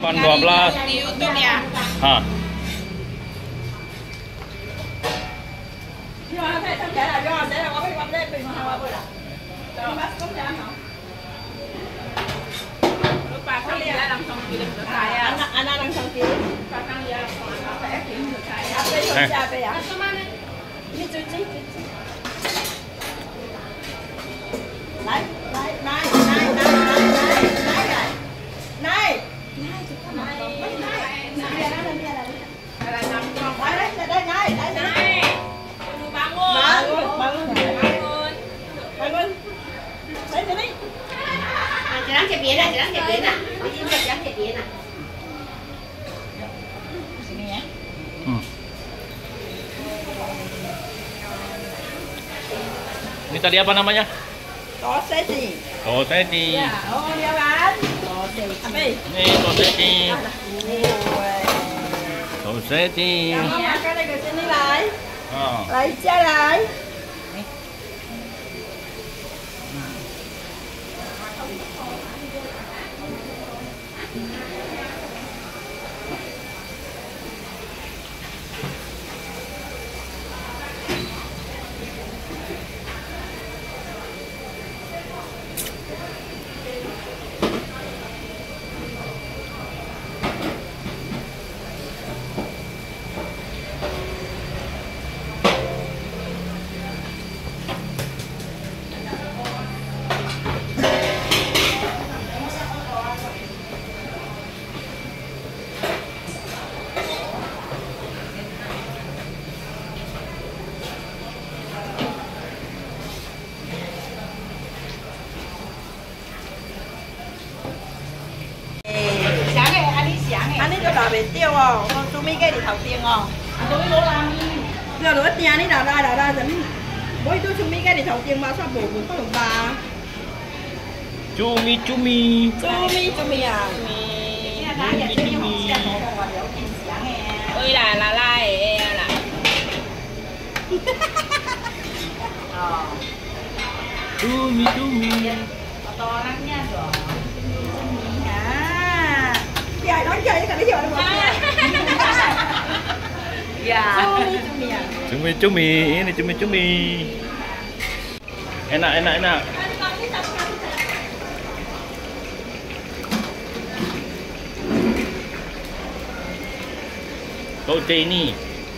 12 di YouTube ya. Hah. Lupa kan dia langsung kirim ke saya. Anak langsung kirim. Lupa kan dia langsung saya kirim ke saya. Apa itu siapa ya? Ini cuci. Naik. Jangan cepian lah. Jangan cepian lah. Sini ya. Ini tadi apa namanya? Sausage. Sausage. Ya, oh dia kan. Sausage. Apa? Ini sausage. Sausage. Kamu makan ke sini lại. Oh. Lại cha lại. Anh ấy cho đào về tiêu không? Con chú mấy cái đi thầu tiền không? Anh chú mấy lỗ làm đi. Giờ đứa tiền đi đào ra rồi mình. Bố tôi chú mấy cái đi thầu tiền mà sao bổ cũng có được bà. Cumi. Cumi à? Ơi là lai là. Cumi. To lắm nha rồi. À. Dạ nói chơi với cả nó giờ nó dạ. Cumi. Ini cumi. Enak. Sausage.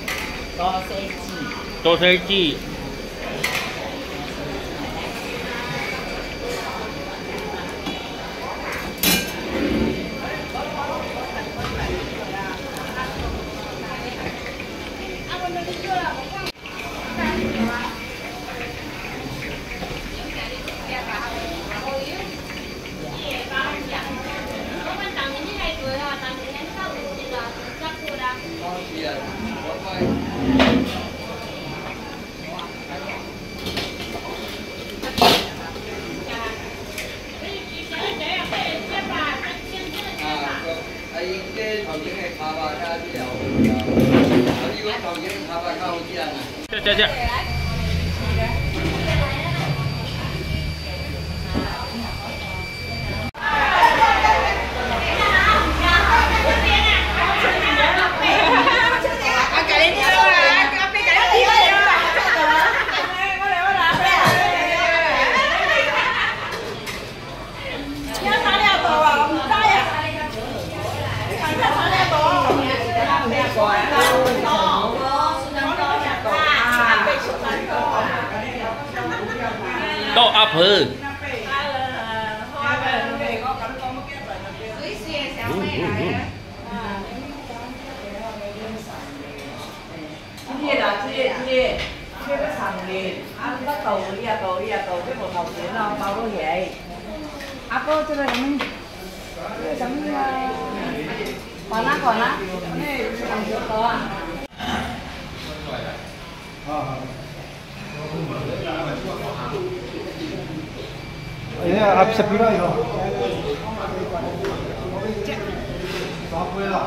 Dạ. To apa? Chia cái sành liền. Ăn có tàu cái một hộp để lo bao nó vậy. Apa cho đây mình chấm còn á. Này làm được rồi. Ini habis sepira itu? Berapa ya?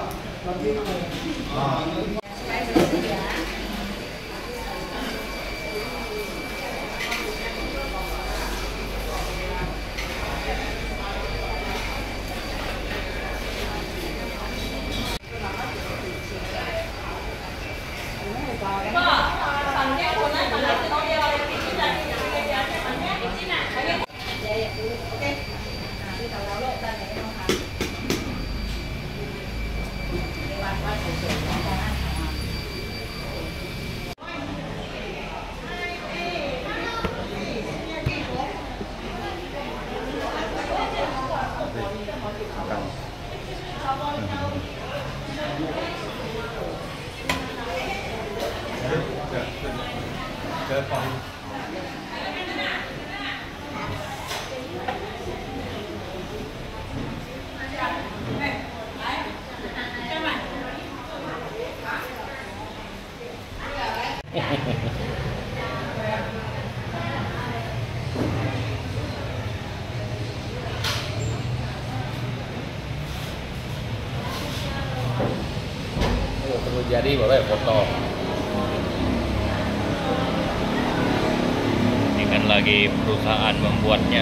Perlu jadi boleh foto. Ini kan lagi perusahaan membuatnya.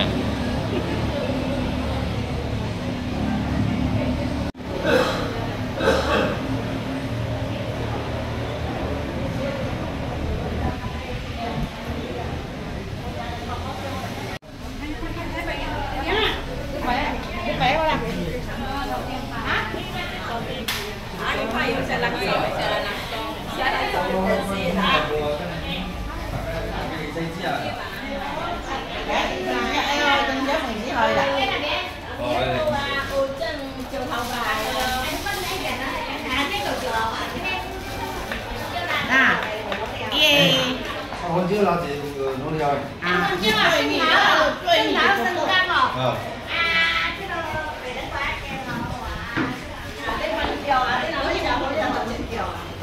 À, yeah. Con chưa là gì nó đi rồi. À, chưa là mình thảo sân căng rồi. À, chứ đâu phải đánh quá kêu nó à. Đến mình chiều à, đến nó chiều không đến mình chiều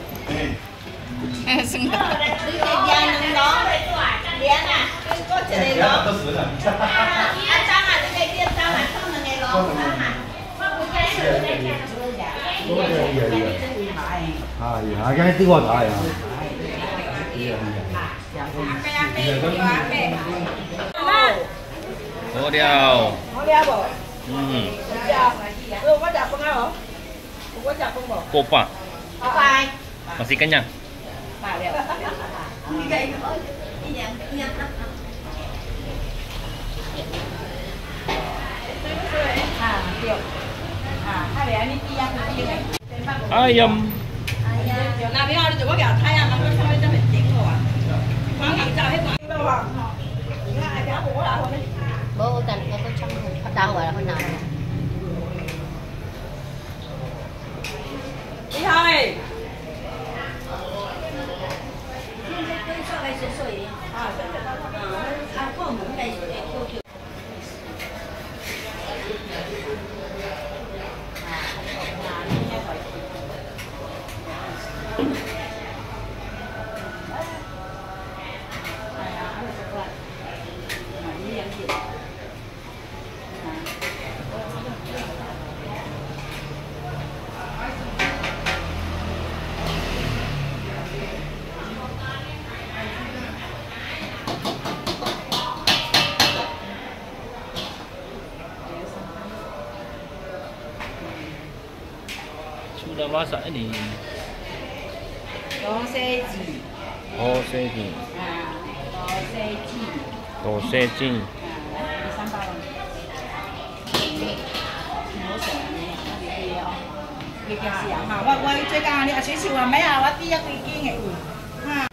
à. Sân căng. Đi ra nâng đó. Đi ăn à. Có chơi đây đó. Ăn xong à, đi đây kia sao mà không là ngày đó sao mà. À, cái tiếng gọi lại à. Hổ đeo. Hổ đeo bộ. Lu có chặt con hả? Không có chặt con bộ. Kopa. Bye. Masih kenyang. Bà đeo. À, tiểu. À, hai bé đi đi ăn cái này. Ayam. Làm với họ thì chỉ có kiểu thay ăn, nó không phải cho phải tiếng rồi. Khoan thẳng chào hết rồi. Đâu à? Ai béo bố là không biết. Bố cần có trong người đau rồi là con nào. Đi thôi. Sudah masak ini. Soseji. Oh, segi. À, soseji. Soseji. Đi sang bao rồi. Nấu sữa này, cái gì không? Cái gì à? Mà quay chơi ca đi, à chỉ chịu là mấy à, bắt đi cái kia ngày ủi. Ha.